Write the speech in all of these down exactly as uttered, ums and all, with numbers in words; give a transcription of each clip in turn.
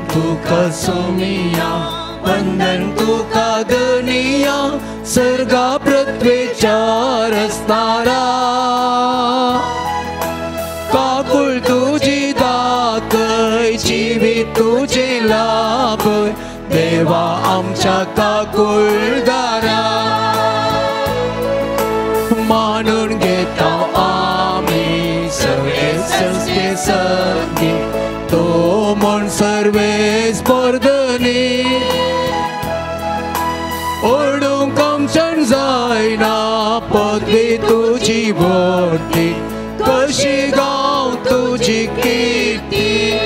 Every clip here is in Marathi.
तुका सोमिया वंदन तुका दुनिया सर्गा पृथ्वीचार असणारा काकुळ तुझी दाखय जीवित तुझे लाभ देवा आमच्या काकुळदारा मानून घेता आम्ही सर्वे संस्थे सगळी तो म्हण सर्वे स्पर्धनी ओढूंक आमच्यान जायना पदवी तुझी व्हडली कशी गाव तुझी कीर्ती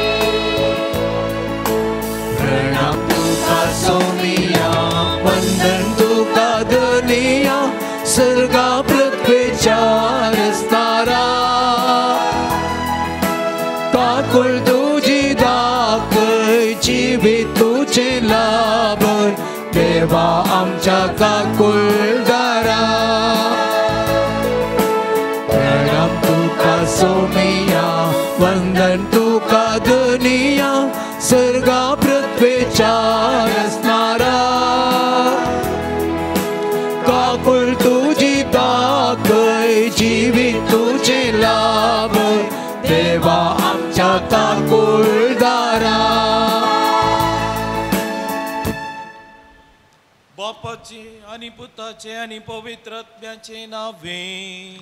प्रणाम तुका सोमिया वंदन तुका दुनिया सर्गा पृथ्वीचार असणारा काकुळ तुझी दाखय जीवित तुझे लाभ देवा आमच्या काकुळदारा प्रणाम तुका सोमिया वंदन तुका दुनिया सर्गा पृथ्वीचार असणारा काकुळ तुझी दाखय जीवित तुझे लाभ देवा आमच्या काकुळदारा बापाचे आणि पुताचे आणि पवित्र आत्म्याचे नावे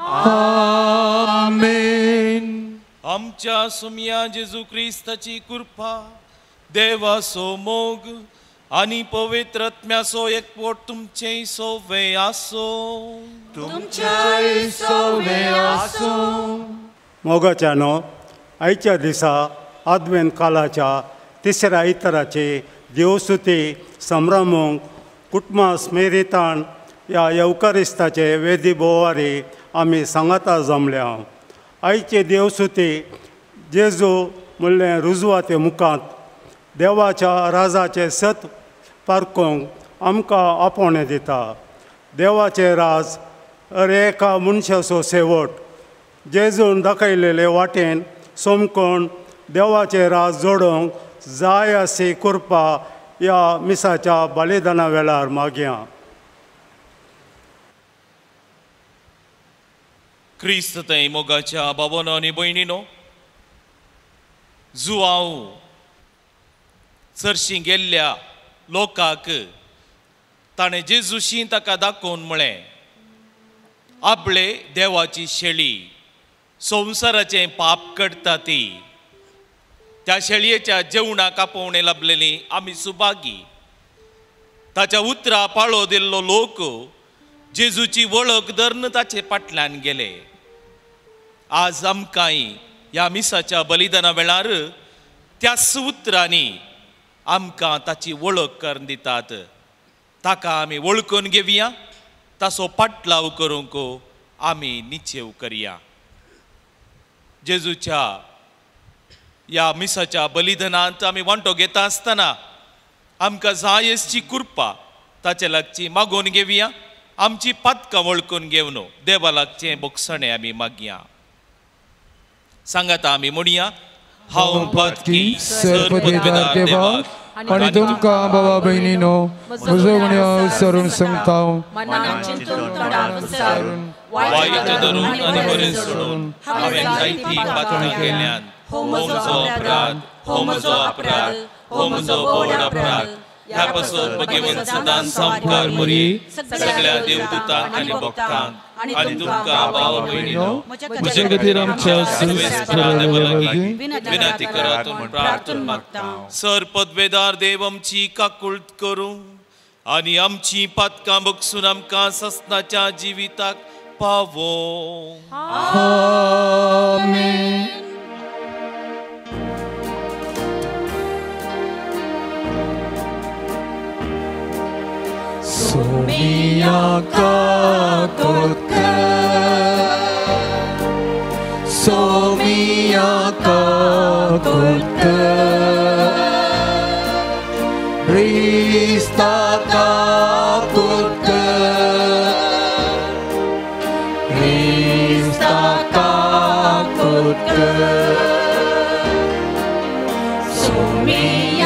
आमेन. आमच्या सुमिया जेजू ख्रिस्ताची कृपा देवाचो मोग आणि पवित्र आत्म्याचो एकवट तुमचे सोवे आसो तुमचे सोवे आसो. मोगाच्यानो आयच्या दिसा आदवेंत कालाच्या तिसऱ्या इतराचे देवस्तुती संभ्रमूंक कुटुंबां स्मेरितान ह्या येवकारिस्ताचे वेदी बोवारी आमी सांगाता जमल्या. आयचे देवस्तुती जेजू म्हणलें रुजवाते मुखांत देवाच्या राजाचे सत पारखूंक आमकां आपोवणें दिता. देवाचे राज हर एका मनशाचो शेवट जेजून दाखयलेले वाटेन सोमकोण देवाचे राज जोडोवंक जाय अशी कृपा ह्या मिसाच्या बलिदाना वेळार मागया. ख्रिस्त थंय मोगाच्या बाबोनो आनी भयणीनो जुआंव चर्ची गेल्ल्या लोकांक ताणें जेजूशी ताका दाखोवन म्हळें आपले देवाची शेळी संवसाराचें पाप करता ती त्या शेळयेच्या जेवणाक आपोवणें लाभलेली आमी सुभागी. ताच्या उतरां पाळो दिल्लो लोक जेजूची वळख धरून ताचे फाटल्यान गेले. आज आमकांय ह्या मिसाच्या बलिदाना वेळार त्याच उतरांनी आमकां ताची वळख करून दितात. ताका आमी वळखून घेवया, ताचो पाटलाव करूंक आमी निचेव करया. जेजूच्या ह्या मिसाच्या बलिदानांत आमी वांटो घेता आसतना आमकां जाय असची कृपा ताचे लागची मागून घेवया. आमची पातकां वळखून घेवन देवा लागचें बोगसणें आमी मागया. सांगाता आमी म्हणया हांव पातकी सरपदवीदार देवाक आनी तुमकां बाबा भयणीनो म्हजो गुन्यांव विसरून सांगता. वायट धरून आनी बरें सोडून हांवें जायतीं पातकां केल्यान हो म्हजो अपराध, हो म्हजो अपराध, हो म्हजो व्हड अपराध. ह्या पासून भगवंत सदांच संस्कार करी सगळ्या देवदूतांक आनी भक्तांक आनी तुमकां भाव भयणीनो म्हजे खातीर आमच्या विनंती करात म्हूण प्रार्थना मागता. सर पदवेदार देव आमची काकुळट करूं आनी आमची पातकां बगसून आमकां ससनाच्या जिविताक पावो. आमेन. Somiya kakutka, Somiya kakutka, Krista kakutka, Krista kakutka, Somiya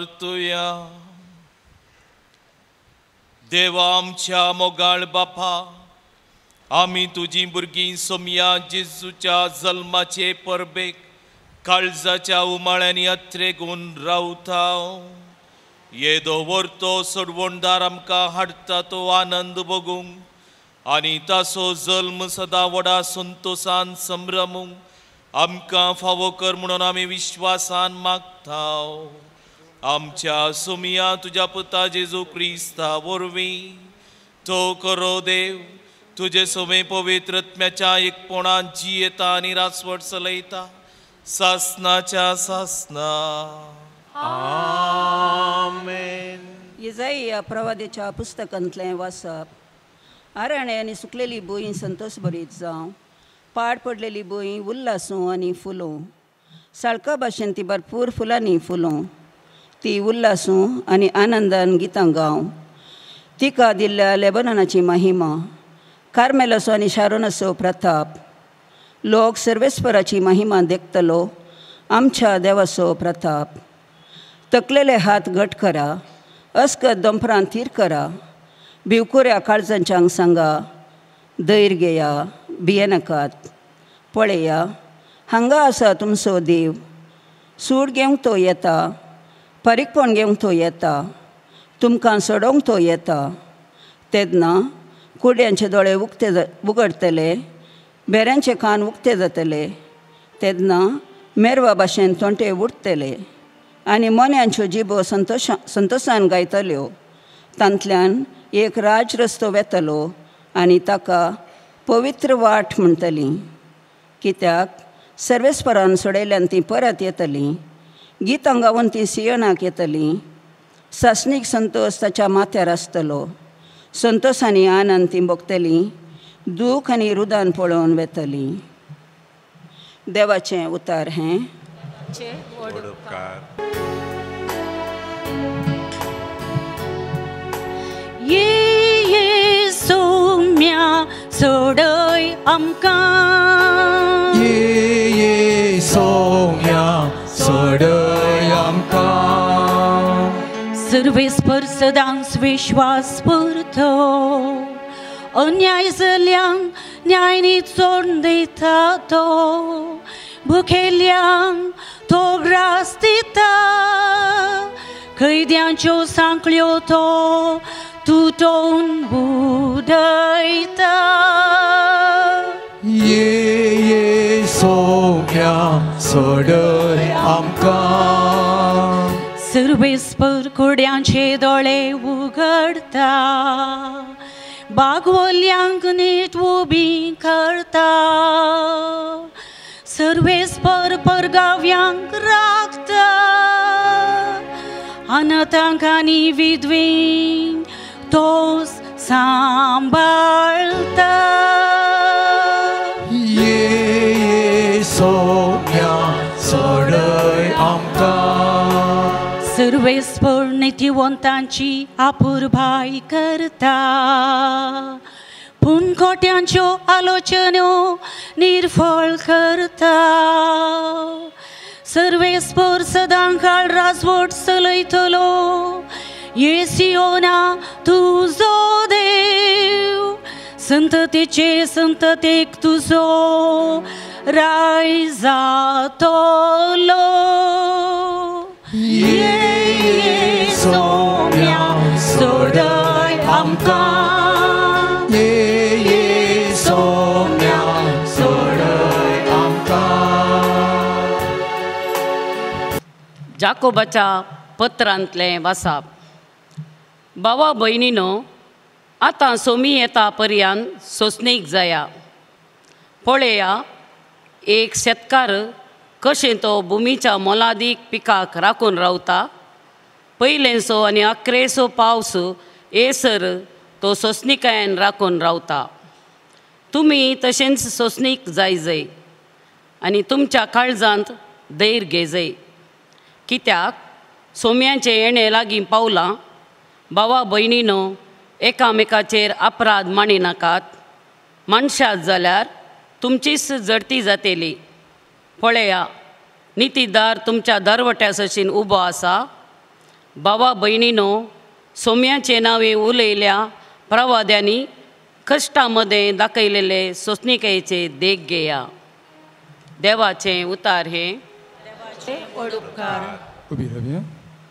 प्रार्थुया. देवा आमच्या मोगाळ बापा, आमी तुजी भुरगीं सोमया जेजूच्या जल्माचे परबेक काळजाच्या उमाळ्यांनी अत्रेगून रावता. येदो व्हरतो सोडवणदार आमकां हाडटा तो आनंद भोगूंक आनी ताचो जल्म सदां व्हडा संतोशान संभ्रमूंक आमकां फावो कर म्हणून आमी विश्वासान मागता. आमच्या सोमया तुज्या पुता जेजू क्रिस्ता वरवीं तो करो देव तुजे सोमे पवित्र आत्म्याच्या एकपणान जियेता आनी रासवट चलयता सासनाच्या सासना. आमेन. इजाया प्रवादेच्या पुस्तकांतलें वाचप. आराणे आनी सुकलेली भूंय संतोश भरीत जावं, पाड पडलेली भूंय उल्हासूं आनी फुलों. साळका भाशेन ती भरपूर फुलांनी फुलों. ती उल्हासूं आनी आनंदान गितां गावं. तिका दिल्ल्या लेबननाची महिमा, कार्मेलसो आनी शारोनाचो प्रताप. लोक सर्वेस्पराची महिमा देखतलो, आमच्या देवाचो प्रताप. तकलेले हात घट करा, अस्कत दोंपरां थीर करा. भिवकुऱ्या काळजांच्यांक सांगा, धैर्य घेया, भियेनाकात. पळया, हांगा आसा तुमचो देव. सूड घेवंक तो येता, परीकपण घेवंक तो येता, तुमकां सोडोवंक तो येता. तेन्ना कुड्यांचे दोळे उक्ते उगडतले, बेऱ्यांचे कान उक्ते जातले. तेन्ना मेरवा भाशेन तोंटे उडटले आनी मोन्यांच्यो जिबो संतोशा संतोशान गायतल्यो. तांतल्यान एक राज रस्तो वेतलो आनी ताका पवित्र वाट म्हणटली. कित्याक सर्वेस्परान सोडयल्यान ती परत येतली. गितां गावून ती सियोनाक येतली. सासणीक संतोश ताच्या माथ्यार आसतलो. संतोशानी आनंद ती भोगतली. दूख आनी रुदान पळोवन वेतली. देवाचें उतार हें. ये ये सोम्या सोडय आमकां. ये ये सोम्या सोडय आमकां. सर्वेस्पर सदांच विश्वास परतो. अन्याय जाल्यांक न्यायनी चोडून दिता तो. भुकेल्यांक तो ग्रास दिता. कैद्यांच्यो सांखळ्यो तो तुटोवन बुडयता. ये ये सोम्या सोडय आमकां. सर्वेस्पर कुड्यांचे दोळे उगडता. बागवल्यांक नीट उबी करता. सर्वेस्पर परगाव्यांक राखता. अनाथांक आनी विधवींक तोच सांबाळता. ये ये सोम्या सोडय आमकां. सर्वेस्पर नितीवंतांची आपुरबाय करता. पूण खोट्यांच्यो आलोचन्यो निर्फळ करता. सर्वेस्पर सदां काळ राजवट चलयतलो. ये सियोना तुजो देव. संततेचे संततेक तुजो राय जातलो. ये ये सोम्या सोडय आमकां. ये ये सोम्या सोडय आमकां. जाकोबाच्या पत्रांतलें वाचप. भावा भयणीनो, आतां सोमी येता पर्यंत सोंसणीक जाया. पळया, एक शेतकार कशें तो भुमीच्या मोलादीक पिकाक राखून रावता. पयलेंसो आनी अकरेसो पावस येसर तो सोंसणिकायेन राखून रावता. तुमी तशेंच सोंसणीक जायजय आनी तुमच्या काळजांत धैर्य घेजय. कित्याक सोम्याचें येणें लागीं पावलां. भावा भयणीनो, एकामेकाचेर अपराध मांडी नाकात. मनशात जाल्यार तुमचीच जडती जातली. पळया, नितीदार तुमच्या दरवट्या सशीन उबो आसा. भावा बहिणीनो, सौम्याचे नावे उलयल्या प्रवाद्यांनी कष्टामध्ये दाखयलेले सोसणिकेचे देख घेया. देवाचे उतार हे उभी राहूया.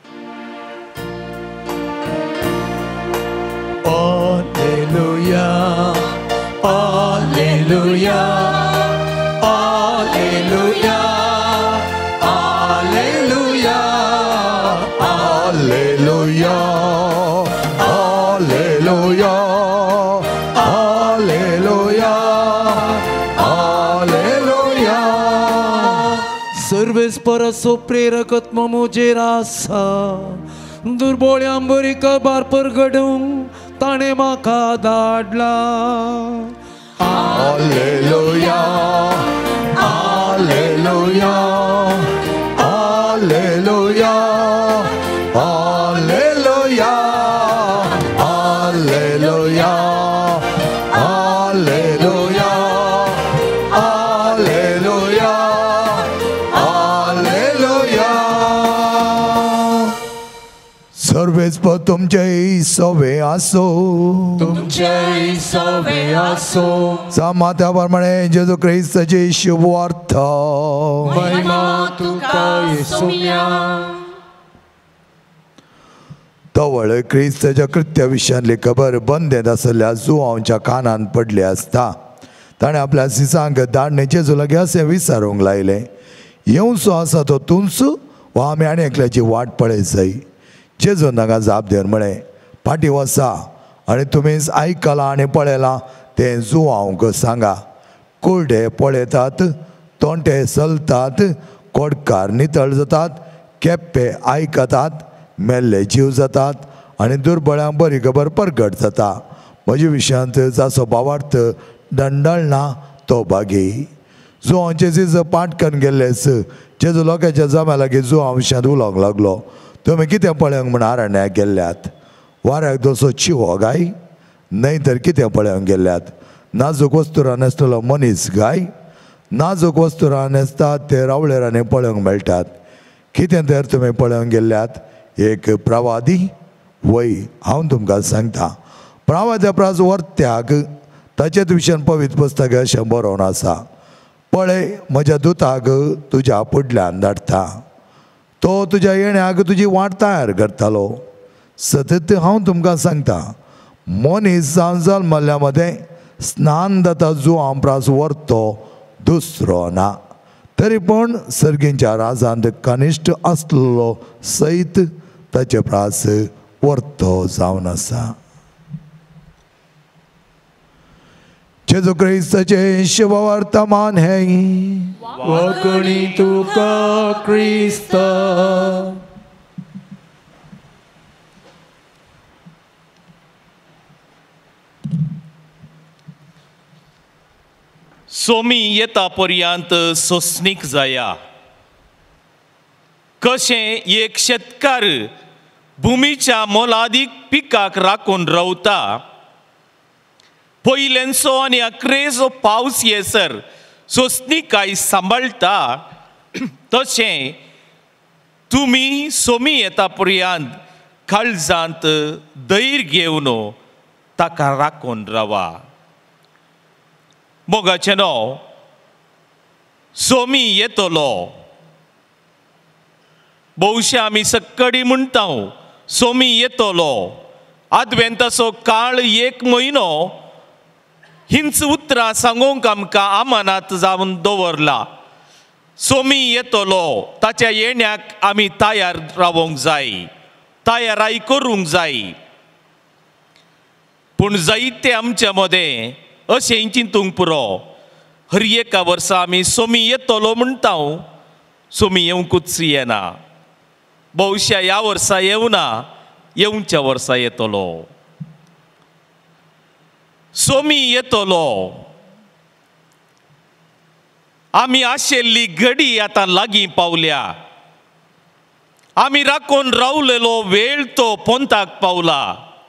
Alleluia, Alleluia, Alleluia, Alleluia, Alleluia, Alleluia, Alleluia, Alleluia. सर्वेस्पर प्रेरकत्म मुजेर आसा, दुर्बळ्यां बरी खबर परगडूंक ताणे म्हाका धाडला. Alleluia, Alleluia, Alleluia, Alleluia, Alleluia, Alleluia, Alleluia, Alleluia. सर्वेच तुमचे सवे आसो, तुमचे सवे आसो. सामात्या प्रमाणे जेजू ख्रिस्ताची शुभ वार्ता. महिमा तुका येसुम्या. तवळ क्रिस्ताच्या कृत्या विशयांतली खबर बंदेत आसल्या जुआंच्या कानान पडली आसता ताणें आपल्या सिसांक धाडणे जेजू लागीं अशें विचारूंक लायलें, येवचो आसा तो तूंच वा आमी आनी एकल्याची वाट पळय जाय. जेजून तांकां जाप दिवन म्हळें, फाटीं वचा आनी तुमी आयकलां आनी पळयलां तें जुआंक सांगा. कुर्डे पळयतात, तोंटे चलतात, कोडकार नितळ जातात, केप्पे आयकतात, मेल्ले जीव जातात आनी दुर्बळ्यांक बरी खबर परगट जाता. म्हज्या विशयांत जाचो भावार्थ दंडळना तो भागी. जुआंचे झीज पाठ करून गेल्लेच जेजू लोकांच्या जम्या लागीं जुआं विशयांत उलोवंक लागलो. तुमी कितें पळोवंक म्हण आरण्याक गेल्ल्यात? वाऱ्याक दोसो चिवो गाय? न्हय तर कितें पळोवंक गेल्ल्यात? नाजूक वस्तुरां न्हेसलेलो मनीस गाय? नाजूक वस्तुरां न्हेसतात ते रावळेरांनी पळोवंक मेळटात. कितें तर तुमी पळोवंक गेल्ल्यात? एक प्रवादी? वय, हांव तुमकां सांगता, प्रवाद्या प्राज वर्त्याक ताचेच विशयान पवित्र पुस्तक अशें बरोवन आसा, पळय म्हज्या दुताक तुज्या फुडल्यान धाडटा, तो तुज्या येण्याक तुजी वाट तयार करतालो. सतत हांव तुमकां सांगता, मनीस जावन जल्मल्ल्या मदें स्नान जाता जुआं प्रास व्हरतो दुसरो ना. तरी पूण सर्गींच्या राजांत कनिश्ट आसलेलो सैत ताचे प्रास व्हरतो जावन आसा. जेजू क्रिस्ताचे शुभ वर्तमान हे वखणी तुका क्रिस्त. सोमी येता पर्यंत सोसणीक जाया. कशें एक शेतकार भुमीच्या मोलादीक पिकाक राखून रावता, पयलेंचो आनी अकरेचो पावस येसर सोसणीकाय सांबाळटा, तशें तुमी सोमी येता पर्यंत काळजांत धैर्य घेवन ताका राखून रावा. मोगाचें न्हय, सोमी येतलो. भोवशे आमी सक्कडी म्हणटा सोमी येतलो. आदवेंताचो काळ एक म्हयनो हिंच उतरां सांगूंक आमकां आमानात जावन दवरला. सोमी येतलो, ताच्या येण्याक आमी तयार रावूंक जाय, तयाराय करूंक जाय. पूण जायते आमच्या मदें अशें चिंतूंक पुरो, हर एका वर्सा आमी सोमी येतलो म्हणटा, सोमी येवंकूच येना. भविष्या ह्या वर्सा येवना, येवच्या वर्सा येतलो. सोमी येतलो. आमी आशेल्ली घडी आतां लागीं पावल्या. आमी राखून रावलेलो वेळ तो पोंताक पावला.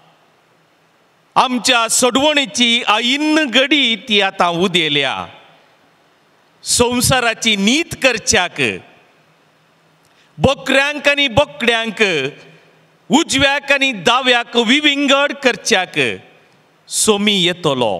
आमच्या सोडवणेची आईन घडी ती आतां उदेल्या. संवसाराची नीत करच्याक, बोकड्यांक आनी बोकड्यांक उजव्याक आनी दाव्याक विविंगड करच्याक सोमी येतलो.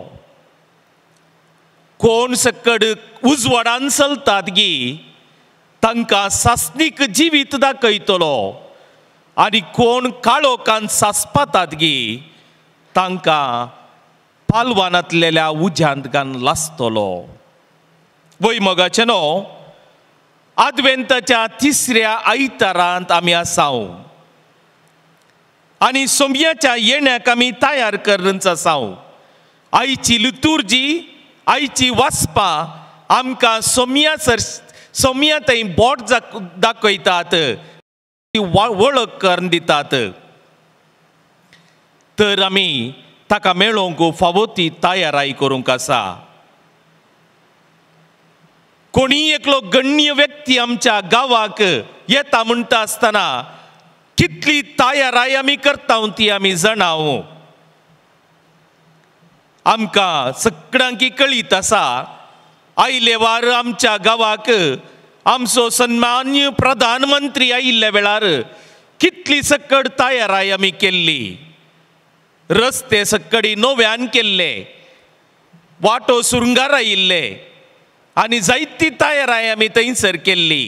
कोण सकड उजवाडान चलतात गी तांकां सासणीक जिवीत दाखयतलो आनी कोण काळोखान सासपातात गी तांकां पालवानांतलेल्या उज्यांतल्यान लासतलो. वैमोगाचेनो, आदवेंताच्या तिसऱ्या आयतारांत आमी आसाव आनी सोमयाच्या येण्याक आमी तयार करनच आसाव. आयची लितुर्जी, आयची वाचपां आमकां सोमया सर सोमया थंय बोट दाखयतात, वळख करून दितात. तर आमी ताका मेळोवंक फावो ती तयाराय करूंक आसा. कोणी एकलो गण्य व्यक्ती आमच्या गांवाक येता म्हणटा आसतना कितली तयाराय आमी करता ती आमी जाणाव. आमकां सगळ्यांक कळीत आसा, आयले वार आमच्या गांवाक आमचो सन्मान्य प्रधानमंत्री आयिल्ल्या वेळार कितली सकड तयाराय आमी केल्ली. रस्ते सकडी नव्यान केल्ले, वाटो सुरंगार आयिल्ले आनी जायती तयाराय आमी थंयसर केल्ली.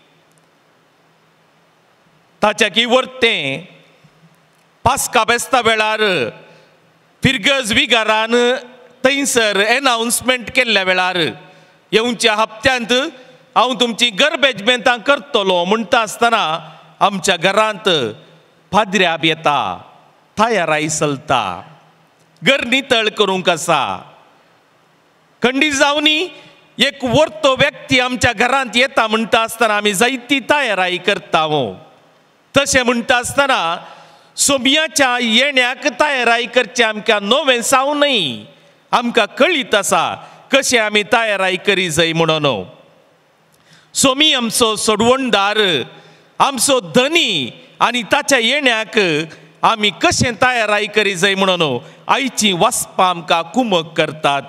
ताच्याकी वर्तें पास्का बेस्ता वेळार फिरगज विगारान थंयसर एनाउन्समेंट केल्ल्या वेळार येवच्या हप्त्यांत हांव तुमची गरबेज बेंतां करतलो म्हणटा आसतना आमच्या घरांत फादऱ्याब येता, तयाराय चलता, घर नितळ करूंक आसा. खंडी जावनी एक वर्तो व्यक्ती आमच्या घरांत येता म्हणटा आसतना आमी जायती तयाराय करता. तशें म्हणटा आसतना सोमयाच्या येण्याक तयाराय करचें आमकां नवें जावनय आमकां कळीत आसा कशें आमी तयाराय करी जाय म्हणून. सोमी आमचो सोडवणदार, आमचो धनी आनी ताच्या येण्याक आमी कशें तयाराय करी जाय म्हणून आयची वाचपां आमकां कुमक करतात.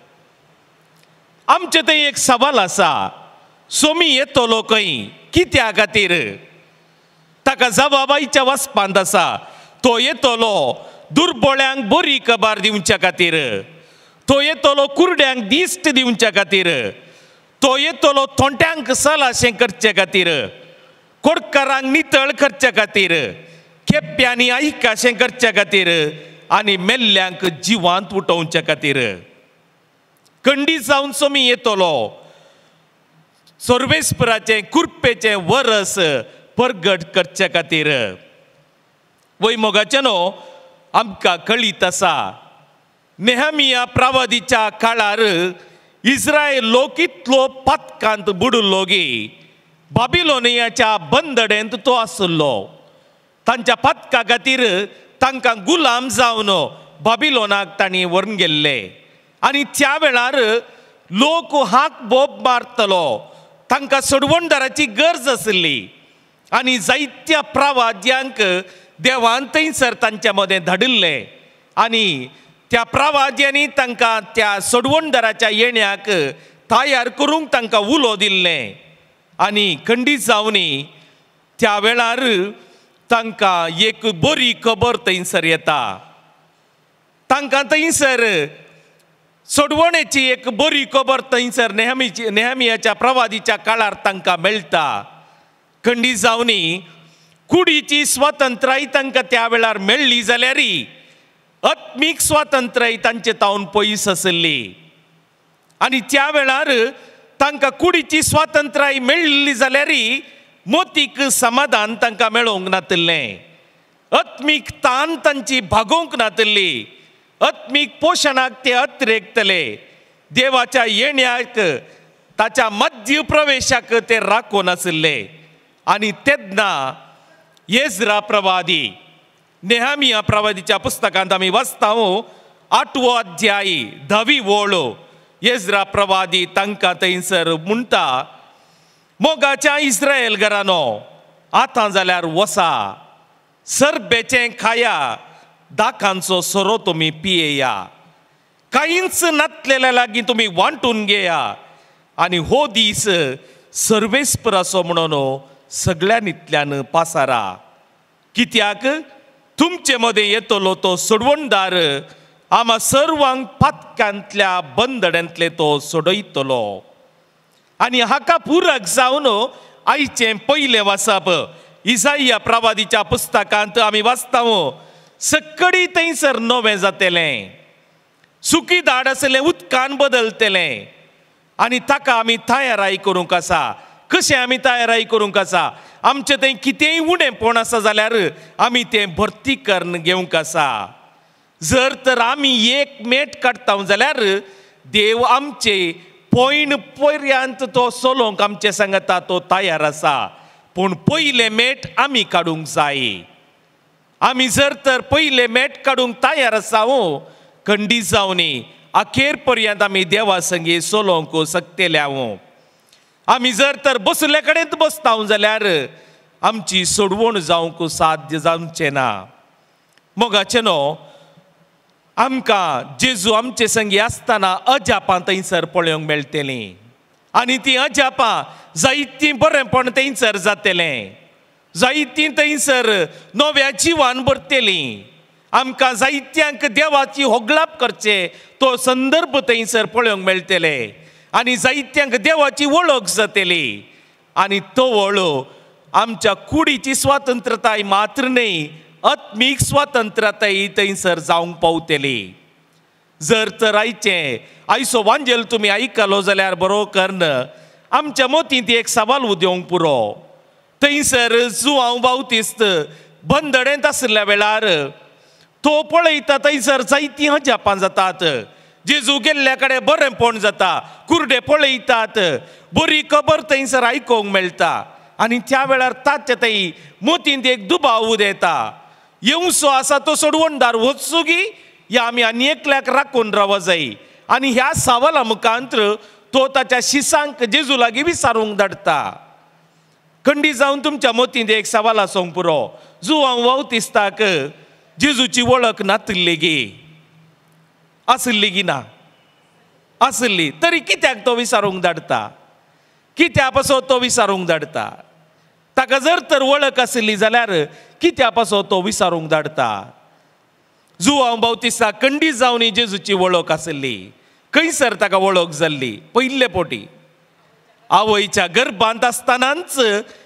आमचे थंय एक सवाल आसा, सोमी येतलो खंय, कित्या खातीर? ताका जबाब आयच्या वाचपांत आसा. तो येतलो दुर्बळ्यांक बरी खबर दिवच्या खातीर, तो येतलो कुरड्यांक दिश्ट दिवच्या खातीर, तो येतलो थोंट्यांक सलाशें करचे खातीर, कोडकारांक नितळ करचे खातीर, केप्यांनी आयकाशें करचे खातीर आनी मेल्ल्यांक जिवांत उठोवचे खातीर. खंडी जावन सोमी येतलो सर्वेस्पराचें कुरपेचें वरस परगट करचे खातीर. वैमोगाचेनो, आमकां कळीत आसा नेहमिया प्रवादीच्या काळार इस्रायल लोक इतलो पातकांत बुडलो गी बाबिलोनियाच्या बंदडेंत तो आसलो. तांच्या पातका खातीर तांकां गुलाम जावन बाबिलोनाक तांणी व्हरून गेल्ले आनी त्या वेळार लोक हाक बोब मारतलो. तांकां सोडवणदाराची गरज आसली आनी जायत्या प्रवाद्यांक देवान थंयसर तांच्या मदें धाडिल्ले आनी त्या प्रवाद्यांनी तांकां त्या सोडवणदाराच्या येण्याक तयार करूंक तांकां उलो दिल्लें. आनी खंडीत जावनी त्या वेळार तांकां एक बरी खबर थंयसर येता. तांकां थंयसर सोडवणेची एक बरी खबर थंयसर नेहमीची नेहमियाच्या प्रवादीच्या काळार तांकां मेळटा. खंडीत जावनी कुडीची स्वातंत्र्याय तांकां त्या वेळार मेळ्ळी जाल्यारय आत्मीक स्वातंत्र्य तांचे तावन पयस आसली आनी त्या वेळार तांकां कुडीची स्वातंत्र्य मेळ्ळी जाल्यारय मोतीक समाधान तांकां मेळोवंक नातलें. आत्मीक तान तांची भागोवंक नातली. आत्मीक पोशणाक ते अतिरेकतले. देवाच्या येण्याक ताच्या मध्य प्रवेशाक ते राखोन आसले. आनी तेन्ना येज्रा प्रवादी नेहमिया प्रवादीच्या पुस्तकांत आमी वाचता आठवो अध्याय धावी वोळ. येज्रा प्रवादी तांकां थंयसर म्हणटा, मोगाच्या इस्रायल घरानो, आतां जाल्यार वसा, सरबेचें खाया, दाखांचो सोरो तुमी पियेया, कांयच नातलेल्या लागीं तुमी वांटून घेया आनी हो दीस सर्वेस्पराचो म्हणून सगळ्यांतल्यान पासारा. कित्याक तुमचे मध्ये येतलो तो सोडवणदार आम्हा सर्वांक पातकांतल्या बंदड्यांतले तो सोडयतलो. आनी हाका पुरक जावन आयचे पयले वाचप इसाइया प्रवादीच्या पुस्तकांत आमी वाचता सक्कडी थंयसर नवें जातलें, सुकी दाड आसलें उदकान बदलतलें आनी ताका आमी तयाराय करूंक आसा. कशें आमी तयाराय करूंक आसा? आमचें थंय कितेंय उणेंपण आसा जाल्यार आमी तें भर्तीकरण घेवंक आसा. जर तर आमी एक मेट काडटा जाल्यार देव आमचे पॉयण पर्यंत तो चलोवंक आमचे सांगता तो तयार आसा. पूण पयलें मेट आमी काडूंक जाय. आमी जर तर पयलें मेट काडूंक तयार आसा खंडी जावनी अखेर पर्यंत आमी देवा संगी चलोवंक शकतल्या. आमी जर तर बसले कडेन बसता जाल्यार आमची सोडवण जावंक साध्य जावचें ना. मोगाचें न्हू, आमकां जेजू आमचे संगी आसतना अजापां थंयसर पळोवंक मेळटलीं आनी तीं अजापां जायतीं बरेंपण थंयसर जातलें, जायतीं थंयसर नव्या जिवान भरतलीं. आमकां जायत्यांक देवाची होगलाप करचे तो संदर्भ थंयसर पळोवंक मेळटले आनी जायत्यांक देवाची वळख जातली. आनी तो वळो आमच्या कुडीची स्वातंत्रताय मात्र न्ही, आत्मीक स्वातंत्र्यताय थंयसर जावंक पावतली. जर तर आयचें आयचो वांजेल तुमी आयकलो जाल्यार बरो कर्ण आमच्या मोतींत एक सवाल उदेवंक पुरो. थंयसर जुआंव बावतिस्त बंदडेंत आसल्या वेळार तो पळयता थंयसर जायतीं अजापां जातात. जेजू गेल्ल्या कडेन बरेंपण जाता, कुर्डे पळयतात, बरी खबर थंयसर आयकोंक मेळटा आनी त्या वेळार ताचे थंय मोतींत एक दुबाव उदेता. येवचो आसा तो सोडवणदार वचचो गी या आमी आनी एकल्याक राखून राव जाय. आनी ह्या सवाला मुखांत्र तो ताच्या शिसांक जेजू लागीं विचारूंक धाडटा. खंडी जावन तुमच्या मोतींत एक सवाल आसूंक पुरो. जुआंव बावतिस्ताक जेजूची वळख नासली गी, आसली गी ना? आसली. तरी कित्याक तो विचारूंक धाडटा? कित्या पासो तो विचारूंक धाडटा? ताका जर तर वळख आसली जाल्यार कित्या पासो तो विचारूंक धाडटा? जुआंव बावतिस्ता खंडी जावन जेजूची वळख आसली. खंयसर ताका वळख जाल्ली? पयले पोटी आवयच्या गर्भांत आसतनाच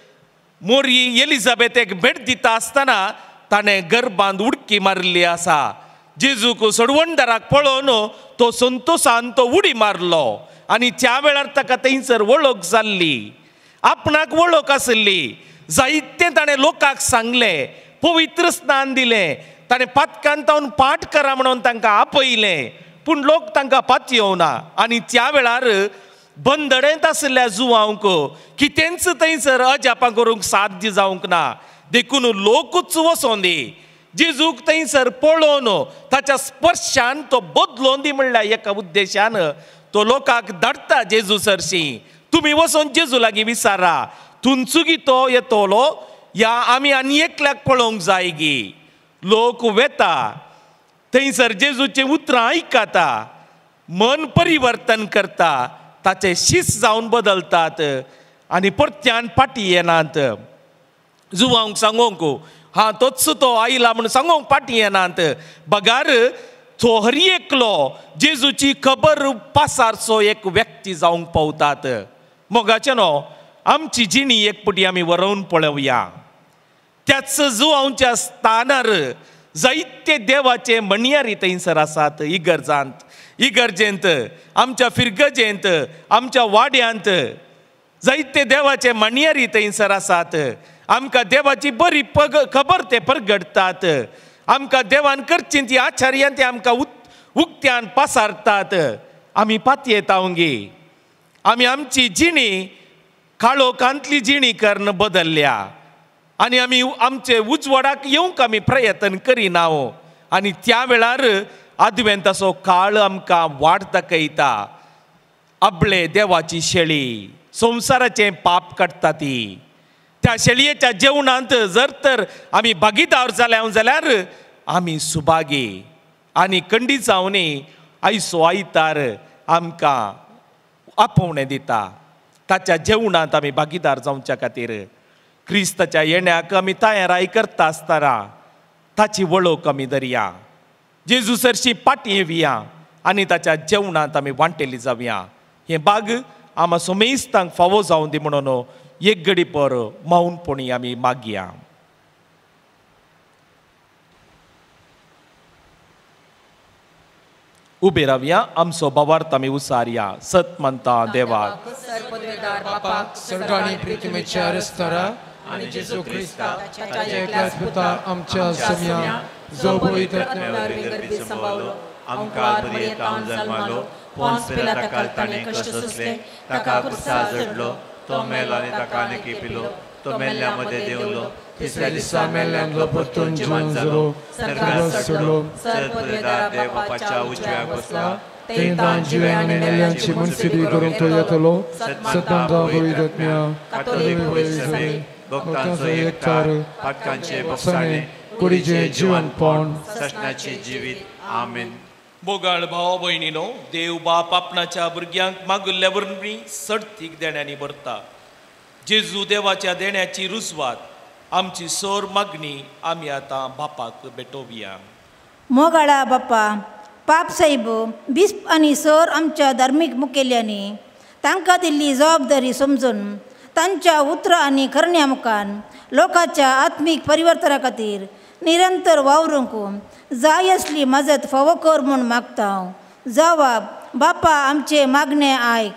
मोरी एलिझाबेथेक भेट दिता आसतना ताणें गर्भांत उडकी मारली आसा. जेजूक सोडवणदाराक पळोवन तो संतोशान तो उडी मारलो आनी त्या वेळार ताका थंयसर वळख जाल्ली, आपणाक वळख आसली. जायते ताणें लोकांक सांगलें, पवित्र स्नान दिलें, ताणें पातकांत तावन पाठ करा म्हणून तांकां आपयलें, पूण लोक तांकां पातयेवना. आनी त्या वेळार बंदडेंत आसल्या जुआंवक कितेंच थंयसर अजापां करूंक साध्य जावंक ना. देखून लोकूच वचोन दी, जेजूक थंयसर पळोवन ताच्या स्पर्शान तो बदलोवन दी म्हणल्या एका उद्देशान तो लोकांक धाडटा जेजू सरशी. तुमी वचोन जेजू लागीं विचारा, थुंचुगी तो येतलो या आमी आनी एकल्याक पळोवंक जाय गी. लोक वेता थंयसर जेजूचें उतरां आयकता, मन परिवर्तन करता, ताचे शिस जावन बदलतात आनी परत्यान फाटी येनात. जुआंवक सांगोंक हा तोच तो आयला म्हणून सांगोंक फाटी येनात. बगार तो हरी एकलो जेजूची खबर पासारचो एक व्यक्ती जावंक पावतात. मोगाचें न्हू, आमची जिणी एक पुटी आमी वरोवन पळोवया. त्याच जुआंवच्या स्थानार जायते देवाचे म्हणयारी थंयसर आसात. इगर्जांत इगर्जेंत आमच्या फिरगजेंत आमच्या वाड्यांत जायते देवाचे म्हणयारी थंयसर आसात. आमकां देवाची बरी पग खबर ते परगडतात. आमकां देवान करची ती आचार्यान ते आमकां उक्त्यान पासारतात. आमी पातयेतावंगी आमी आमची जिणी काळोखांतली जिणी कर्ण बदल्ल्या आनी आमी आमचे उजवाडाक येवंक आमी प्रयत्न करिना. आनी त्या वेळार आदवेंताचो काळ आमकां वाट दाखयता. आपले देवाची शेळी संवसाराचें पाप काडटा ती. त्या शेळयेच्या जेवणांत जर तर आमी भागीदार जाल्या जाल्यार आमी सुभागी. आनी खंडी जावनी आयचो आयतार आमकां आपोवणें दिता. ताच्या जेवणांत आमी भागीदार जावच्या खातीर क्रिस्ताच्या येण्याक आमी तयाराई करता आसतना ताची वळख आमी धरया. जेजू सरशी पाटी येवया आनी ताच्या जेवणांत आमी वांटेली जावया. हे बाग आमा सोमेस्तांक फावो जावं दी म्हणून एक घडी पर मौनपणी आमी मागया. उबे रावया, आमचो भावार्थ आमी उसारया. सत म्हणटा देवाक सर्गांनी प्रितीमेच्या रस्तारा आणि जेजू क्रिस्ता ताच्या एकल्याच पुता आमच्या सम्या जो पवित्र सांभाळलो आमकां बरयेतान जल्मालो पोन्स पिलाता ताणे कष्ट सोंसले ताका कुर्सार जडलो तो मेलो आनी ताका नेकी पिलो तो मेल्ल्या मध्ये देवलो तिसऱ्या दिसा मेल्ल्यांतलो परतून जिवंत जालो सर्गाक चडलो सर्वपदवीदार देव बापाच्या उजव्याक बसला तेन्ना जिवे आनी मेल्ल्यांची मनसिदी करूंक तो येतलो सदांचा पवित्रत्म्या कातोलीक भक्तांचो एकचार पाटकांचे बसाणे कुडीचे जिवंतपण सशनाची जिवीत आमेन. बोगाळ भाव भयणीनो, देव बाप आपणाच्या भुरग्यांक मागुल्ल्या वरवीं सर्तीक देण्यांनी भरता. जेजू देवाच्या देण्याची रुजवात आमची सोर मागणी आमी आतां बापाक भेटोवया. मोगाळा बाप्पा पाप साहेब बिस्प आनी सर आमच्या धार्मीक मुखेल्यांनी तांकां दिल्ली जबाबदारी समजून तांच्या उतरां आनी करण्या मुखान लोकांच्या आत्मीक परिवर्तना खातीर निरंतर वावरूंक जाय असली मजत फावो कर म्हूण मागता. जबाब बापा आमचे मागणे आयक.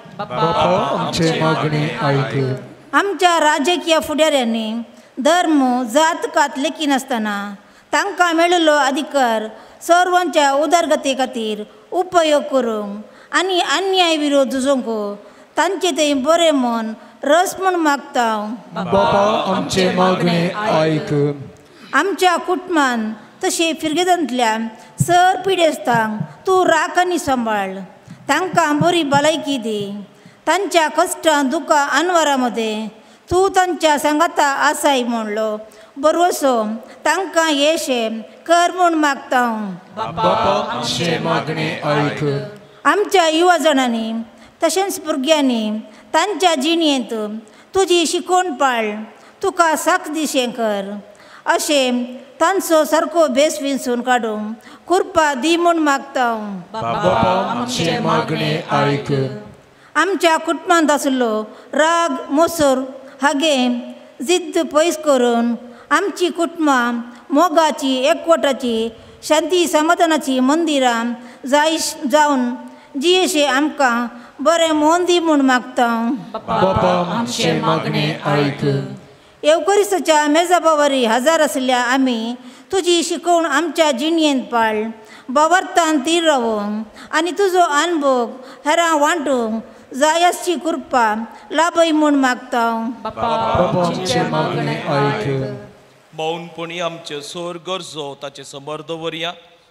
आमचे मागणे आयक. आमच्या राजकीय फुडाऱ्यांनी धर्म जात कात लेखी नासतना तांकां मेळिल्लो अधिकार सर्वांच्या उदारगती खातीर उपयोग करूंक आनी अन्याय विरोध झुजोवंक तांचे थंय बरें मन रस म्हूण मागता. बापा आमचे मागणे आयक. आमच्या कुटुंबान तशे फिरगेदांतल्या सर पिडेस्तांक तूं राख आनी सांबाळ. तांकां बरी भलायकी दी. तांच्या कश्टां दुखां आनवारा मदें तूं तांच्या सांगाता आसाय म्हणलो बरवसो तांकां येशे कर म्हूण मागता. बापा आमचे मागणे आयक. आमच्या युवा जाणांनी तशेंच भुरग्यांनी तांच्या जिणेंत तुजी शिकोवण पाळ तुका साख दिशें कर अशें तांचो सारको भेस विंचून काडूंक कृपा दी म्हूण मागता. बापा आमचे मागणे आयक. आमच्या कुटुंबांत आसलो राग मोसोर हागे जिद्द पयस करून आमची कुटुंबां मोगाची एकवटाची शांती समाधानाची मंदिरां जाय जावन जियेशे आमकां बरें मोन दी म्हूण मागता. बापा आमचे मागणे आयक. येवकरिस्ताच्या मेजाबावारी हजार आसल्या आमी तुजी शिकोवण आमच्या जिणेंत पाळ बावार्थान तीर रावोंक आनी तुजो अनुभव हेरां वांटूंक जाय आसची कृपा लाभय म्हूण मागता. बापा आमचे मागणे आयक. मौनपणी आमच्यो सोर गरजो ताचे समोर दवरया.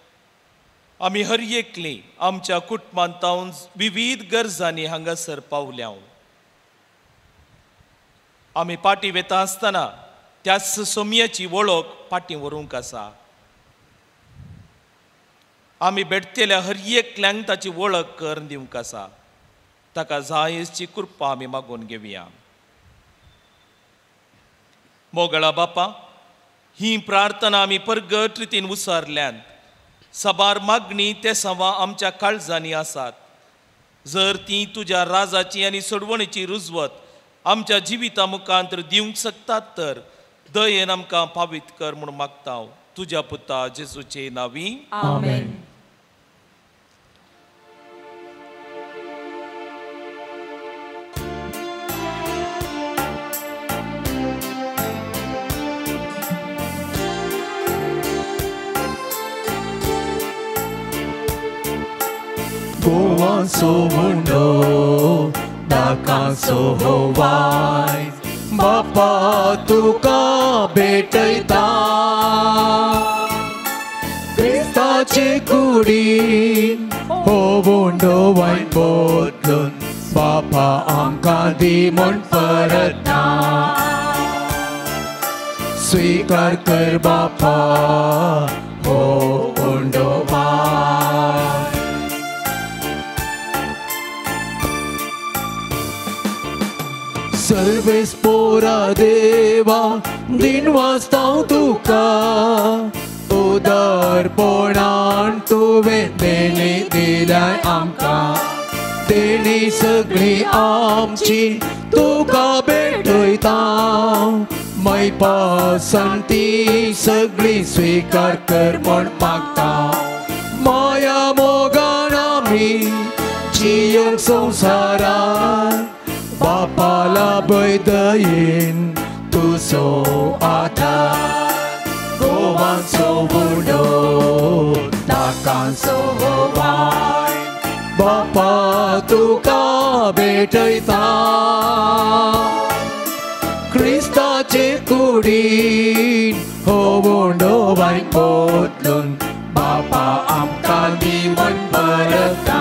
आमी हर एकली आमच्या कुटुंबांत विविध गरजांनी हांगासर पावल्या. आमी पाटी वेता आसतना त्या सोम्याची वळख पाटी व्हरूंक आसा. आमी भेटतेल्या हर एकल्यांक ताची वळख कर दिवंक आसा. ताका जायची कृपा आमी मागून घेवया. मोगळा बापा, ही प्रार्थना आमी परगट रितीन उसारल्यान सबार मागणी ते सवा आमच्या काळजांनी आसात. जर ती तुज्या राजाची आनी सोडवणीची रुजवत आमच्या जिविता मुखांतर दिवंक शकतात तर दयेन आमकां पावीत कर म्हूण मागता. तुज्या पुता जेजूचे नांवी आमेन. Goanso mundo, dakanso hovai, Bapa tuka भेटयता. क्रिस्ताचे कुडीन होवून डोवायन बोदलून बापा आमकां दी म्हूण परतना. स्वीकार कर बापा होवून डोवाय. सर्वेस्पोरा देव देवा दिन वाचतां तुका उदारपणान तुवें देणी दिल्याय आमकां देणी सगळी आमची तुका भेटयता मैपा संती सगळी स्वीकार कर म्हण मागता माया मोगान आमी जियोंक संवसारांत बापाला भय दयेन तुजो आधार गोवांचो बुडो ताकांचो वाय बापा तुका भेटयता क्रिस्ताचे कुडीन हो बोंडो वायट बदलून बापा आमकां दिवण परता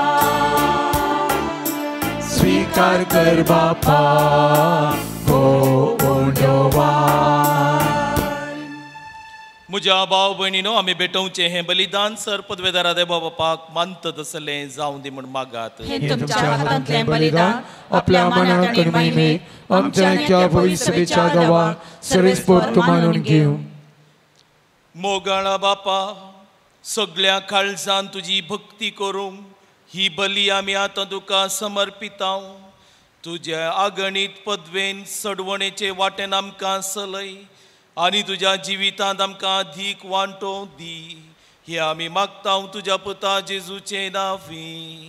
स्वीकार कर बापा हो बोंडो वायट म्हज्या भाव भयणीनो आमी भेटोवचें हें बलिदान सर पदवेदारा देवा बापाक मानत तसलें जावं दी म्हण मागात हे तुमच्या हातांतलें बलिदान आपल्या मनाक आनी महिमेक आमच्या नित्य भविष्येच्या गांवाक सर्वेस्पोर्त मानून घेवं मोगाळा बापा सगळ्या काळजान तुजी भक्ती करूंक ही बली आमी आतां तुका समर्पितांव तुज्या आगणीत पदवेन सडवणेचे वाटेन आमकां चलय आनी तुज्या जिवितांत आमकां अधिक वांटो दी हे आमी मागता तुज्या पुता जेजूचे नांवी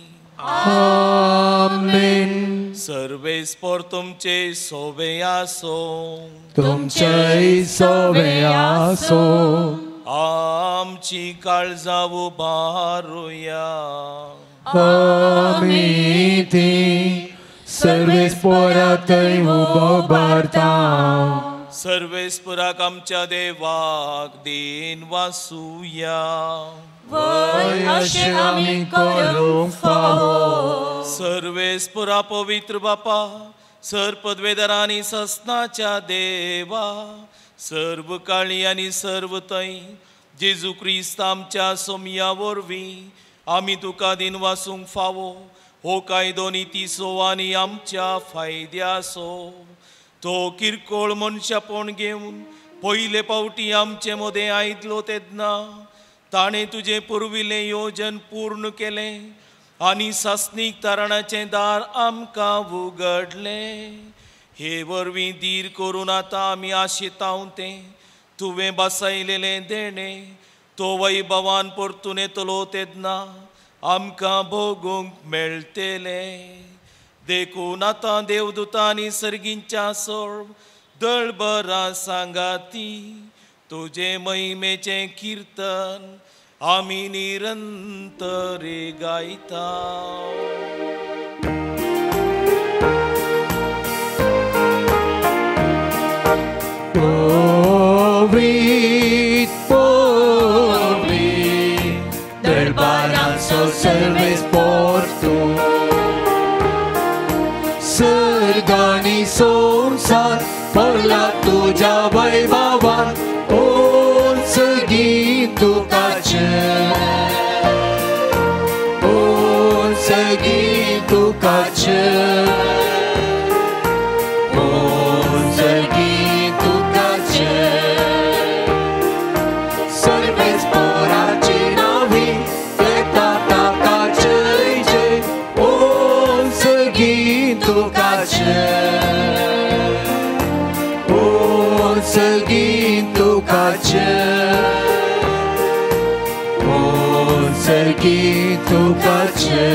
आमेन सर्वेस्पोर तुमचे सोबे आसो तुमचे सोबे आसो आमची काळजां उबारुया आमी ती सर्वेस्पोरांतय उबारता सर्वेस्पुराक आमच्या देवाक दिन वासुया वय अशें आमी करूंक फावो सर्वेस्पुरा पवित्र बापा सर पदवेदारा आनी सस्नाच्या देवा सर्व काळी आनी सर्व थंय जेजू क्रिस्त आमच्या सोमया वरवीं आमी तुका दिन वासूंक फावो हो कायदो नितीसो आनी आमच्या फायद्यासो तो किरकोळ मनशापण घेवन पयले पावटी आमचे मदें आयिल्लो तेन्ना ताणें तुजें पुर्विल्लें येवजन पूर्ण केलें आनी सासणीक तारणाचें दार आमकां उगडलें हे वरवीं धीर करून आतां आमी आशेतांव तें तुवें बसयलेलें देणें तो वैभवान परतून येतलो तेन्ना आमकां भोगूंक मेळटलें देखून आतां देवदूतांनी सर्गींच्या सर्व दळबरां सांगाती तुजे महिमेचें किर्तन आमी निरंतरे गायता Povit, povit, dărbaranțo सर्वेस्पोर्tu सर्गानी संसार पडला तुझ्या वैभवान उंच गीत तुकाचे उंच गीत तुकाचे उंच गीत तुकाचे सर्वेस्पोराची नावी येता ताकाचे जय उंच गीत तुकाचे उंच गीत तुकाचे उंच गीत तुकाचे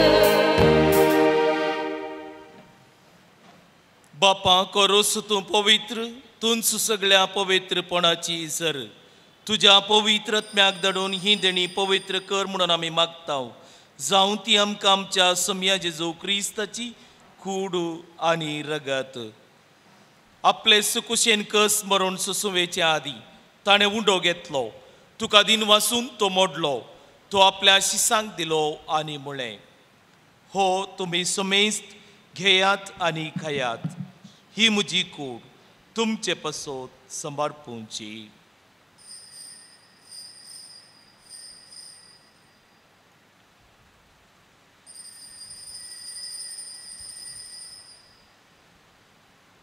बापा करोस तूं पवित्र तूंच सगळ्या पवित्रपणाची झर तुज्या पवित्र आत्म्याक धाडून ही देणी पवित्र कर म्हणून आमी मागताव जावं ती आमकां आमच्या समया जेजू क्रिस्ताची कूड आनी रगत आपले सुकुशेन कस मरून सुसुवेच्या आदी ताणें उंडो घेतलो तुका दिन वासून तो मोडलो तो आपल्या शिसांक दिलो आनी म्हळें हो तुमी समेस्त घेयात आनी खायात ही म्हजी कूड तुमचे पसोत समर्पूंची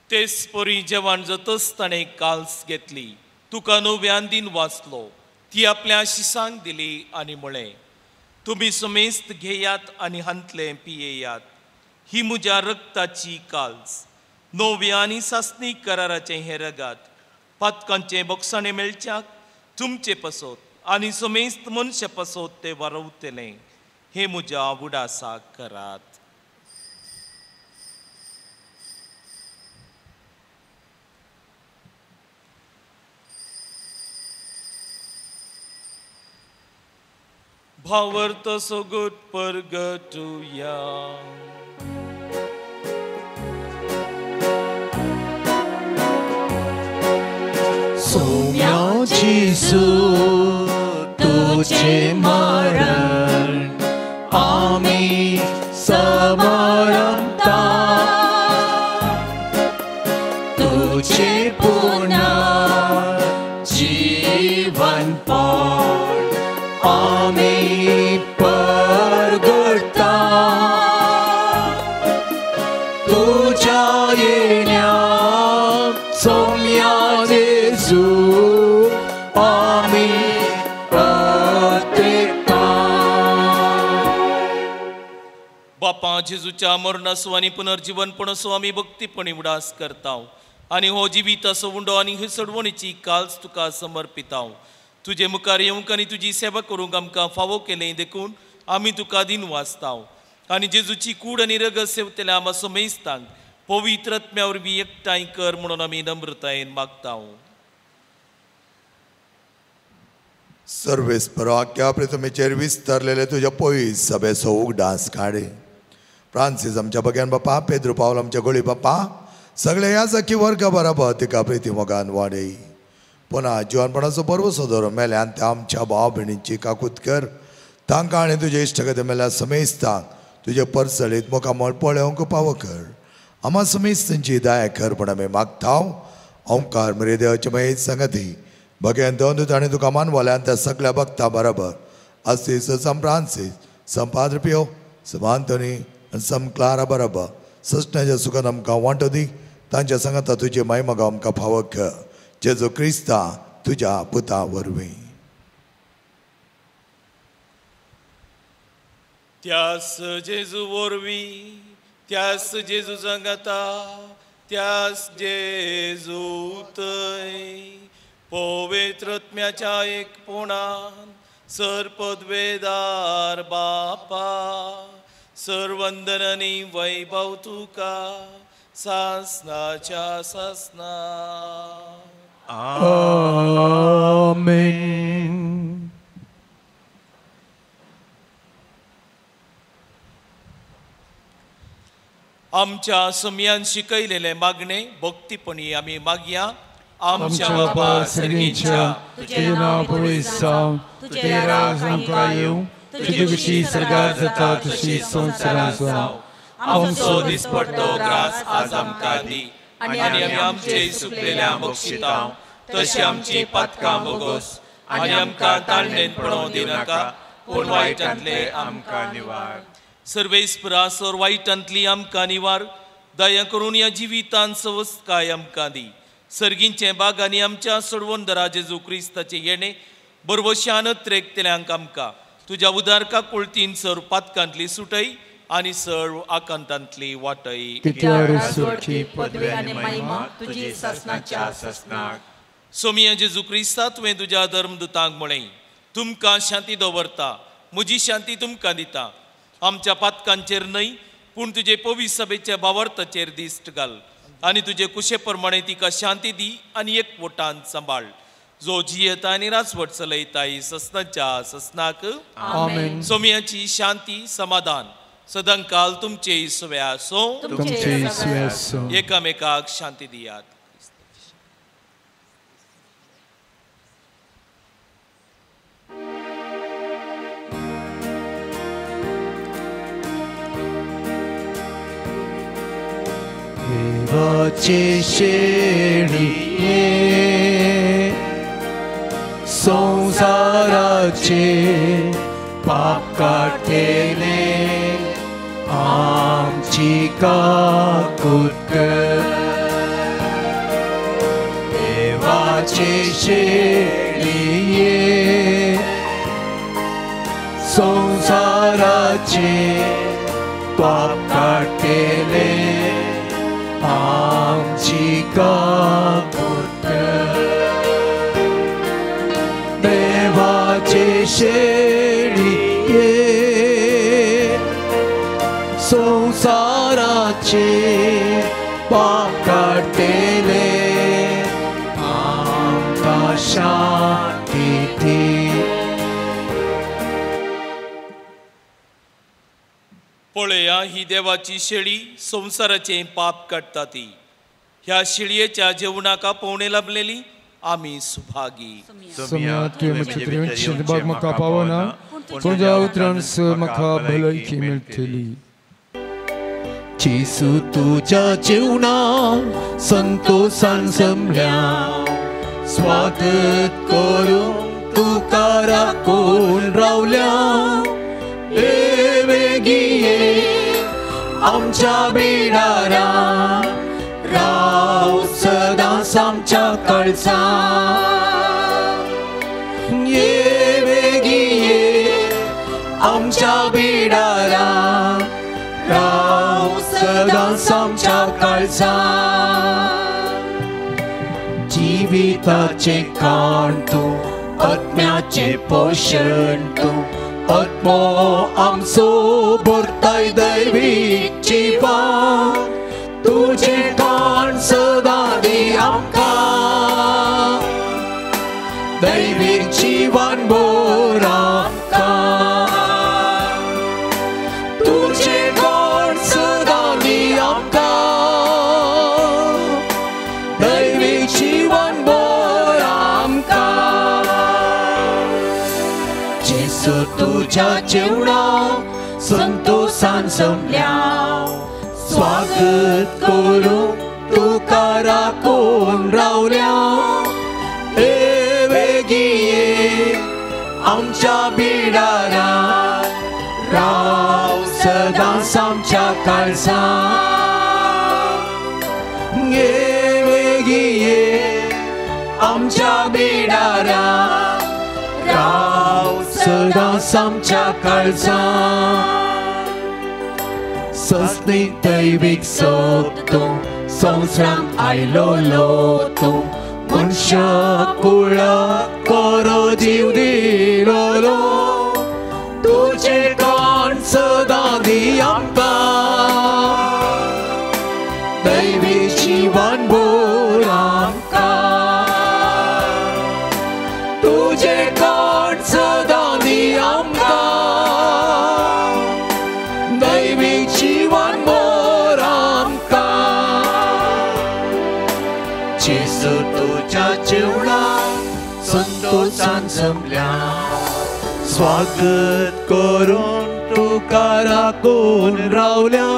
तेच पोरी जेवण जातच ताणें काल्स घेतली, तुका नव्यान दिन वाचलो, ती आपल्या शिसांक दिली आनी म्हळें, तुमी समेस्त घेयात आनी हांतले पियेयात, ही म्हज्या रक्ताची काल्स, नव्या आनी सासणी कराराचे हें रगात, पातकांचे बोगसाणे मेळच्याक तुमचे पसोत आनी समेस्त मनशे पसोत ते वारवतले, हे म्हज्या उडासाक करात. भावार्थ सोगोट परगटुया. सौम्या जेजू तुझे मरण आम्ही समरमता, तुझे पुन्हा जीवन पण आम्ही परगटता, तुझ्या येण्या सौम्या जेजू आम्ही प्रत्येकता. बापा जेजूच्या मरणासो आनी पुनर्जीवनपणासो आमी भक्तीपणी उडास करता आनी हो जिवीत असो उंडो आनी ही सडवणीची काल्स तुका समर्पिता. तुझे मुखार येवंक आनी तुजी सेवा करूंक आमकां फावो केलें देखून आमी तुका दिन वाचता आनी जेजूची कूड आनी रगत सेवतल्या आमा समेस्तांक पवित्र आत्म्या वरवीं एकठांय कर म्हणून आमी नम्रतायेन मागता. सर्वेस्परो आख्या पृथ्वीचेर विस्तारलेले तुज्या पयस सभेचो उगडास काडे. फ्रांसीस आमच्या बग्यान बापा, पेद्रो पावल आमच्या गोळी बापा, सगळे ह्या सखी वर्ग बराबर तिका प्रिती मोगान वाडय. पुन्हा जिवनपणाचो पर्व सदरो मेल्यान त्या आमच्या भाव भयणींची काकूत कर, तांकां आनी तुजे इश्टगती मेल्या समेस्तांक तुजे परसळीत मोकामोळ पळोवंक पावो कर. आमा समेस्तांची दया कर म्हण आमी मागता. ओंकार मरे देवाचे मयेत संगती भगवान दोन ताणें तुका मानवल्यान त्या सगळ्या भक्तां बरोबर अस्तीस सम फ्रांसीस, सम पाद्र पियो, सम आंतोनी आनी सम क्लारा बरोबर सस्नाच्या सुखान आमकां वांटो दी. तांच्या सांगाता तुजी महिमा आमकां फावो कर. जेजू क्रिस्ता तुज्या पुता वरवीं. त्यास जेजू वरवीं, त्यास जेजू सांगाता, त्यास जेजू थंय पवित्र आत्म्याच्या एकपणान सरपदवेदार बापा, सर्वंदन आनी वैभव तुका सासनाच्या सासना. आमेन. आमच्या सम्यान शिकयलेले मागणे भक्तीपणी आमी मागया. आमच्या बापा सर्गीच्या, तुझे नाव पवित्र जावं, तुझे राज आमकां येवं, तुजी कशी सर्गार जाता तशी संवसारांत जावं. आमचो दिसपट्टो ग्रास आज आमकां दी आनी आमी आमचे सुकलेल्या बक्षिता, तशी आमची पातकां बोगोस आनी आमकां ताळणेन पडोवं दिनाका, पूण वायटांतले आमकां निवार. सर्वेस्परा सर वायटांतली आमकां निवार, दया करून ह्या जिवितांत सवस्काय आमकां दी. सर्गींचे बाग आनी आमच्या सोडवंदरा जेजू क्रिस्ताचे येणे बरवशान त्रेकतल्यांक आमकां तुज्या उदारका कुळतीन सर पातकांतली सुटय आनी सर्व आकांतांतली वाटय. सोमिया जेजू क्रिस्ता तुवें तुज्या धर्मदुतांक म्हळें, तुमकां शांती दवरता, म्हजी शांती तुमकां दिता. आमच्या पातकांचेर न्हय पूण तुजे पवित्र सभेच्या भावार्थाचेर दिश्ट घाल आनी तुजे कुशे प्रमाणे तिका शांती दी आनी एकवटान सांबाळ. जो जियेता आनी राजवट चलयता ससनाच्या ससनाक. आमेन. सोम्याची शांती समाधान सदांकाल तुमचे इसव्या असो. तुमचे इसव्या असो. एकामेकाक शांती दियात. देवाचे शेळिये संसाराचे पाप काढले आमची काकूत कर. देवाचे शेळिये संसाराचे पाप काटेले आमची कापूत देवाचे शेळिये संसाराचे पाप काटेले आमकां शांती दी. पळया ही देवाची शेळी संसाराचे पाप काडटा ती. ह्या शेळयेच्या जेवणाका पोवणे लाभलेली आमी सुभागी. सम्या तुवें म्हजे प्रेमाचे भाग म्हाका पावना तुज्या उतरान सर म्हाका भलायकी मेळटली. जेसू तुझ्या जेवणा संतोषान जमल्या स्वागत करून तुका राखून रावल्या. वेगिये आमच्या बिडारा राव सदांच आमच्या काळजांत. ये वेगिये आमच्या बिडारा राव सदांच आमच्या काळजांत. जिविताचे काण तूं आत्म्याचे पोशण तूं आत्मो आमचो भरताय दैवीक जिवान. तुझे काण सदां दी आमकां दैवीक जिवान भर आमकां. तुझे काण सदां दी आमकां दैवीक जिवान भर आमकां. जेसू तुझ्या जेवणा संतोषान जमल्या स्वागत करून तुका राखून रावल्या. वेगिये आमच्या बिडारा राव सदांच आमच्या काळजांत. वेगिये आमच्या बिडारा राव सदांच आमच्या काळजांत. सस्नीक दैवीक सोबतो संवसारांत आयलो लोतो मनुष्य कुळाक कोरो जीव दिलोलो. तुझे काण सदां दी आमकां दैवीक जिवान भर आमकां. तुझे काण सदां दी आमकां दैवीक जिवान भर आमकां. जेसू तुझ्या जेवणा संतोषान जमल्या स्वागत करून तुका राखून रावल्या.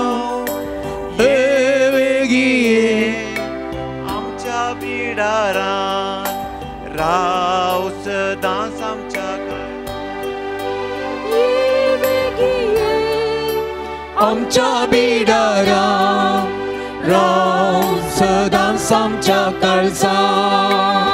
वेगिये आमच्या बिडारान राव सदांच आमच्या आमच्या बिडारा राव सदांच आमच्या काळजांत.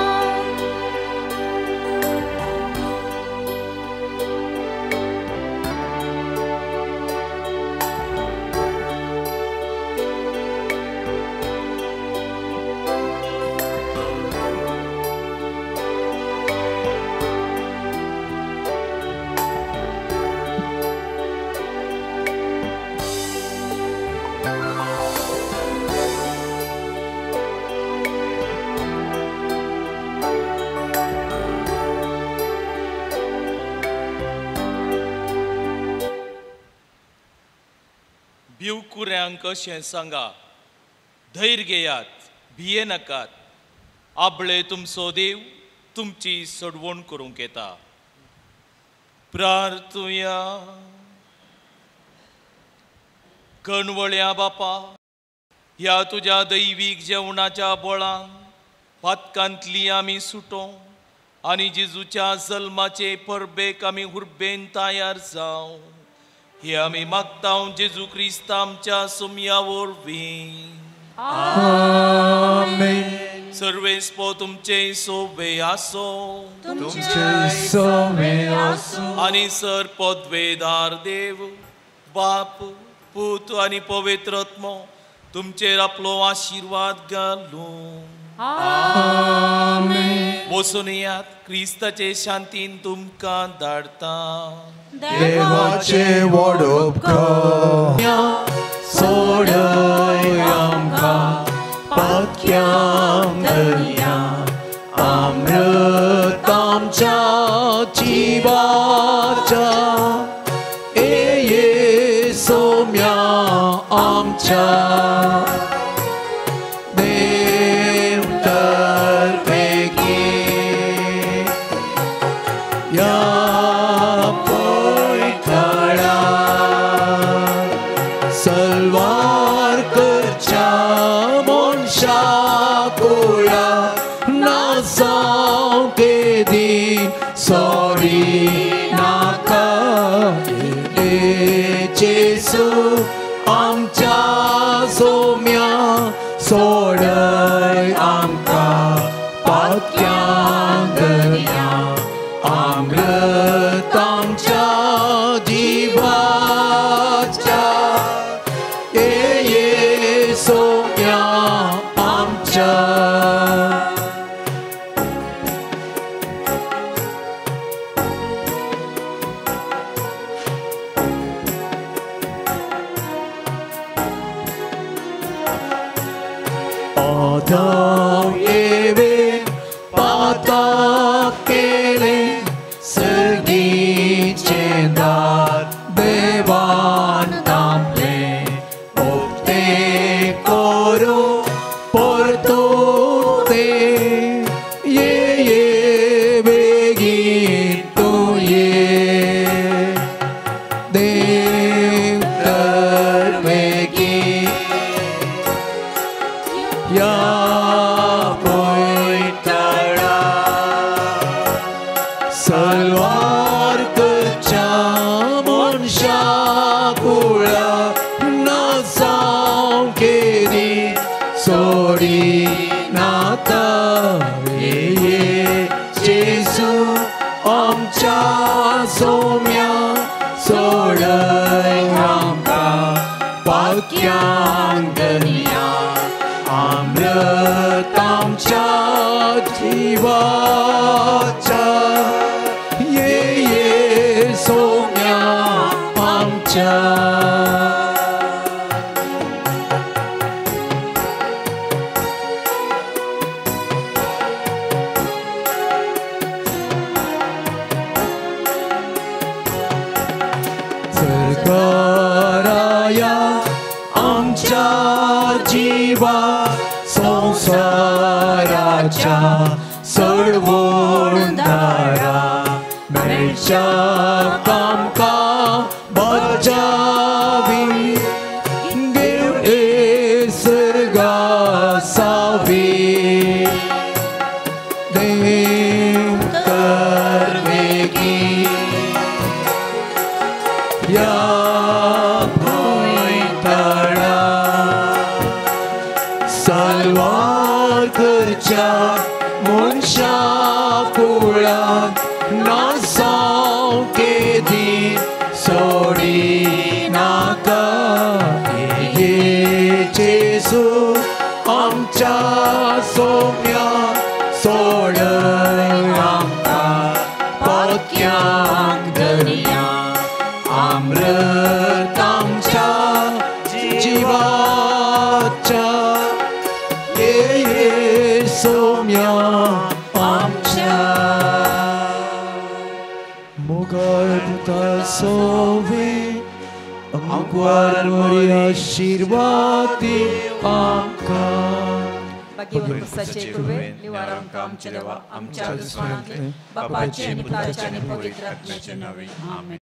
भिवकुऱ्यांक अशें सांगा, धैर्य घेयात, भिये नाकात. आबळे तुमचो देव तुमची सोडवण करूंक येता. प्रार्थुया. कणवळ्या बापा, ह्या तुज्या दैवीक जेवणाच्या बळान पातकांतली आमी सुटो आनी जेजूच्या जल्माचे परबेक आमी हुर्बेन तयार जावं. हे आमी मागता जेजू क्रिस्त आमच्या सोम्या वरवीं. आमेन. सर्वेस्पो तुमचे सोवे आसो तुमचे सोवे आसो आनी सर पदवेदार देव बाप पूत आनी पवित्र आत्मो तुमचेर आपलो आशीर्वाद घालूं आमेन. बसून यात क्रिस्ताचे शांतीन तुमकां धाडता. देवाचे व्हड उपकार सोडय आमकां पत्क्यां दर्या अमृत आमच्या जिवाच्या ए ये सोम्या आमच्या Sorry, naka Jesu amcha somya soday amka patkyan danya amrit amcha jivacha ye ye somya amcha Adam Eve patak kele sergice dar devan tample opte koro portote ye ye begin to ye dev tervegi ya Salvar kerja manusia kula nasam kiri sorry nata ye Jesu amcha somya soday amka pakyang dunia amrit amcha jivacha Saumya आमच्या सरकाराया आमच्या जीवा संसाराच्या सडवून दारा मेळच्या कामका बजावी देव ए सर्गा सावी देव तरवेगी या भोयतळा सलवार करच्या मनशा कुळात नासाव केदी सोडी नाका ये जेसू आमच्या सोम्या सोडय आमका पत्क्यांक दर्या अमृत आमच्या जिवाच्या ये ये सोम्या आमच्या Mogarta sove Amguarmori ashirvati amka Bagheवर पुरुषाचे कृपे निवारण आमच्या देवा आमच्या दुश्मनांतले बापाचे आणि पित्याचे आणि पवित्र आत्म्याचे नावे आमेन.